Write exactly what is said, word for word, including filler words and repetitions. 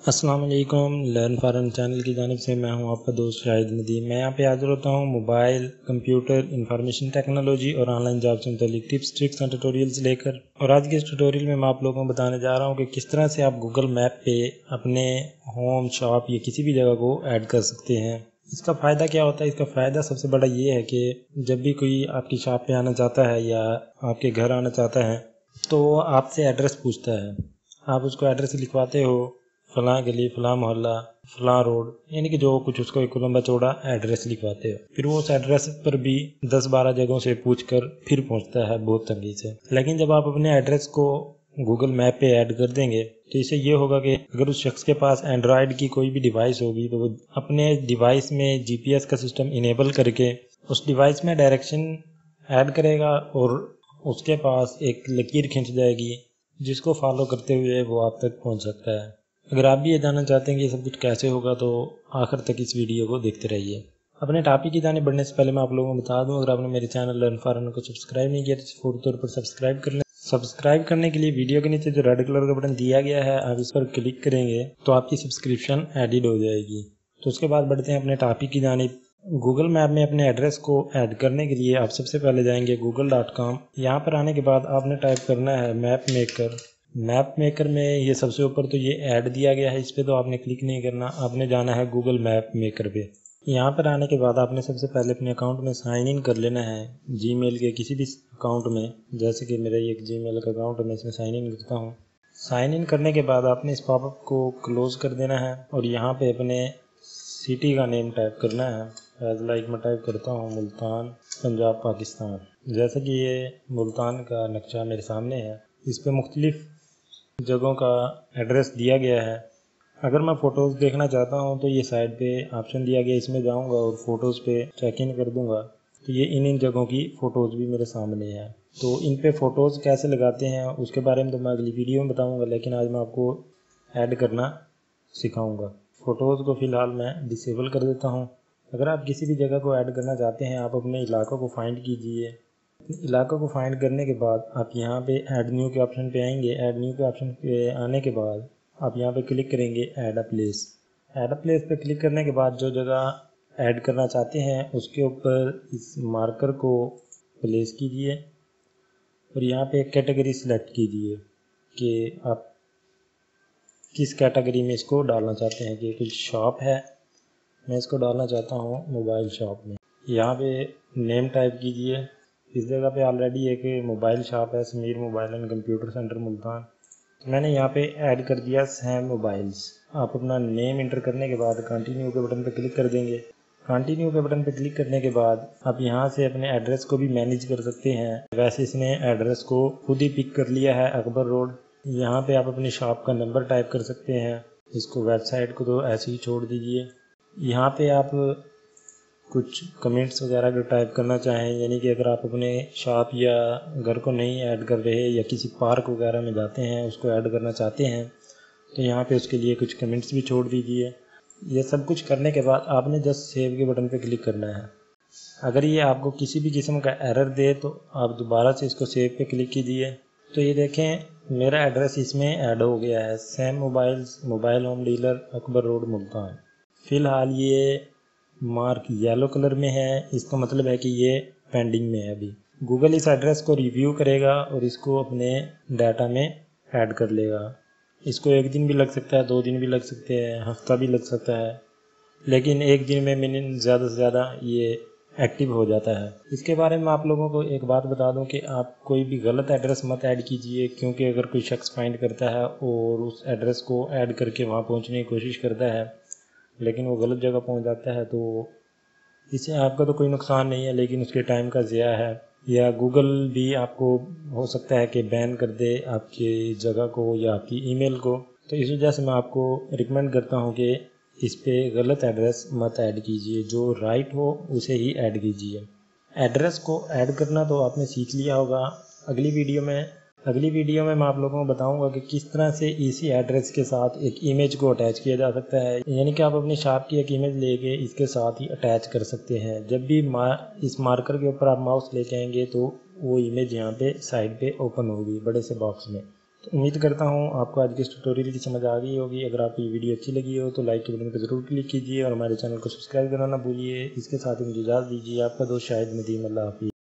अस्सलाम वालेकुम। Learn foreign channel की जानिब से मैं हूं आपका दोस्त शाहिद नदीम। मैं यहां पे हाजिर होता हूं मोबाइल, कंप्यूटर, इंफॉर्मेशन टेक्नोलॉजी और ऑनलाइन जॉब से मुतालिक टिप्स, ट्रिक्स एंड ट्यूटोरियल्स लेकर। और आज के इस ट्यूटोरियल में मैं आप लोगों को बताने जा रहा हूं कि किस तरह से आप गूगल मैप पे अपने होम, शॉप या किसी भी जगह को ऐड कर सकते हैं। इसका फ़ायदा क्या होता है? इसका फ़ायदा सबसे बड़ा ये है कि जब भी कोई आपकी शॉप पे आना चाहता है या आपके घर आना चाहता है तो आपसे एड्रेस पूछता है। आप उसको एड्रेस लिखवाते हो, फलां गली, फलां मोहल्ला, फलां रोड, यानी कि जो कुछ उसको एक लंबा चौड़ा एड्रेस लिखवाते हो। फिर वो उस एड्रेस पर भी दस बारह जगहों से पूछकर फिर पहुंचता है बहुत तंगी से। लेकिन जब आप अपने एड्रेस को गूगल मैप पे ऐड कर देंगे तो इससे ये होगा कि अगर उस शख्स के पास एंड्रॉयड की कोई भी डिवाइस होगी तो वो अपने डिवाइस में जीपीएस का सिस्टम इनेबल करके उस डिवाइस में डायरेक्शन ऐड करेगा और उसके पास एक लकीर खींच जाएगी जिसको फॉलो करते हुए वो आप तक पहुंच सकता है। अगर आप भी ये जानना चाहते हैं कि ये सब कुछ कैसे होगा तो आखिर तक इस वीडियो को देखते रहिए। अपने टॉपिक की जाने बढ़ने से पहले मैं आप लोगों को बता दूं, अगर आपने मेरे चैनल लर्न फॉरेन को सब्सक्राइब नहीं किया तो फौरी तौर पर सब्सक्राइब कर लें। सब्सक्राइब करने के लिए वीडियो के नीचे जो रेड कलर का बटन दिया गया है आप इस पर क्लिक करेंगे तो आपकी सब्सक्रिप्शन एडिड हो जाएगी। तो उसके बाद बढ़ते हैं अपने टॉपिक की जानिब। गूगल मैप में अपने एड्रेस को ऐड करने के लिए आप सबसे पहले जाएंगे गूगल डॉट कॉम। यहाँ पर आने के बाद आपने टाइप करना है मैप मेकर। मैप मेकर में ये सबसे ऊपर तो ये ऐड दिया गया है, इस पर तो आपने क्लिक नहीं करना, आपने जाना है गूगल मैप मेकर पे। यहाँ पर आने के बाद आपने सबसे पहले अपने अकाउंट में साइन इन कर लेना है जीमेल के किसी भी अकाउंट में। जैसे कि मेरा एक जीमेल का अकाउंट है, मैं इसमें साइन इन करता हूँ। साइन इन करने के बाद आपने इस पॉपअप को क्लोज कर देना है और यहाँ पे अपने सिटी का नेम टाइप करना है। एज लाइक मैं टाइप करता हूँ मुल्तान, पंजाब, पाकिस्तान। जैसे कि ये मुल्तान का नक्शा मेरे सामने है, इस पर मुख्तलिफ जगहों का एड्रेस दिया गया है। अगर मैं फ़ोटोज़ देखना चाहता हूँ तो ये साइड पे ऑप्शन दिया गया, इसमें जाऊँगा और फ़ोटोज़ पे चेक इन कर दूँगा तो ये इन इन जगहों की फ़ोटोज़ भी मेरे सामने है। तो इन पे फ़ोटोज़ कैसे लगाते हैं उसके बारे में तो मैं अगली वीडियो में बताऊँगा, लेकिन आज मैं आपको ऐड करना सिखाऊँगा। फ़ोटोज़ को फ़िलहाल मैं डिसेबल कर देता हूँ। अगर आप किसी भी जगह को ऐड करना चाहते हैं आप अपने इलाक़ों को फाइंड कीजिए। इलाक़ों को फाइंड करने के बाद आप यहाँ पे ऐड न्यू के ऑप्शन पे आएंगे। ऐड न्यू के ऑप्शन पे आने के बाद आप यहाँ पे क्लिक करेंगे add a place. Add a place पे क्लिक करने के बाद जो जगह ऐड करना चाहते हैं उसके ऊपर इस मार्कर को प्लेस कीजिए और यहाँ पे एक कैटेगरी सिलेक्ट कीजिए कि आप किस कैटेगरी में इसको डालना चाहते हैं। कि कुछ शॉप है, मैं इसको डालना चाहता हूँ मोबाइल शॉप में। यहाँ पे नेम टाइप कीजिए। इस जगह पे ऑलरेडी एक मोबाइल शॉप है, Sameer mobile and computer centre Multan, तो मैंने यहाँ पे ऐड कर दिया सैम मोबाइल्स। आप अपना नेम इंटर करने के बाद कंटिन्यू के बटन पर क्लिक कर देंगे। कंटिन्यू के बटन पर क्लिक करने के बाद आप यहाँ से अपने एड्रेस को भी मैनेज कर सकते हैं। वैसे इसने एड्रेस को खुद ही पिक कर लिया है, अकबर रोड। यहाँ पे आप अपनी शॉप का नंबर टाइप कर सकते हैं। इसको वेबसाइट को तो ऐसे ही छोड़ दीजिए। यहाँ पे आप कुछ कमेंट्स वगैरह अगर टाइप करना चाहें, यानी कि अगर आप अपने शॉप या घर को नहीं ऐड कर रहे या किसी पार्क वगैरह में जाते हैं उसको ऐड करना चाहते हैं तो यहाँ पे उसके लिए कुछ कमेंट्स भी छोड़ दीजिए। ये सब कुछ करने के बाद आपने जस्ट सेव के बटन पे क्लिक करना है। अगर ये आपको किसी भी किस्म का एरर दे तो आप दोबारा से इसको सेव पे क्लिक कीजिए। तो ये देखें मेरा एड्रेस इसमें ऐड हो गया है, Sam mobiles, mobile home dealer, Akbar road, Multan. फ़िलहाल ये मार्क येलो कलर में है, इसका मतलब है कि ये पेंडिंग में है अभी। गूगल इस एड्रेस को रिव्यू करेगा और इसको अपने डाटा में ऐड कर लेगा। इसको एक दिन भी लग सकता है, दो दिन भी लग सकते हैं, हफ्ता भी लग सकता है, लेकिन एक दिन में मिनिमम ज़्यादा से ज़्यादा ये एक्टिव हो जाता है। इसके बारे में आप लोगों को एक बात बता दूं कि आप कोई भी गलत एड्रेस मत ऐड कीजिए, क्योंकि अगर कोई शख्स फाइंड करता है और उस एड्रेस को ऐड करके वहाँ पहुँचने की कोशिश करता है लेकिन वो गलत जगह पहुंच जाता है तो इससे आपका तो कोई नुकसान नहीं है, लेकिन उसके टाइम का ज़िया है। या गूगल भी आपको हो सकता है कि बैन कर दे आपकी जगह को या आपकी ईमेल को। तो इस वजह से मैं आपको रिकमेंड करता हूं कि इस पे गलत एड्रेस मत ऐड कीजिए, जो राइट हो उसे ही ऐड कीजिए। एड्रेस को ऐड करना तो आपने सीख लिया होगा। अगली वीडियो में अगली वीडियो में मैं आप लोगों को बताऊंगा कि किस तरह से इसी एड्रेस के साथ एक इमेज को अटैच किया जा सकता है। यानी कि आप अपनी शॉप की एक इमेज लेके इसके साथ ही अटैच कर सकते हैं। जब भी मा, इस मार्कर के ऊपर आप माउस लेके आएंगे तो वो इमेज यहाँ पे साइड पे ओपन होगी बड़े से बॉक्स में। तो उम्मीद करता हूँ आपको आज के इस ट्यूटोरियल की समझ आ गई होगी। अगर आपको ये वीडियो अच्छी लगी हो तो लाइक के बटन पर ज़रूर क्लिक कीजिए और हमारे चैनल को सब्सक्राइब करना ना भूलिए। इसके साथ ही मुझे इजाज़त दीजिए। आपका दोस्त शाहिद नदीम। अल्लाह हाफिज़।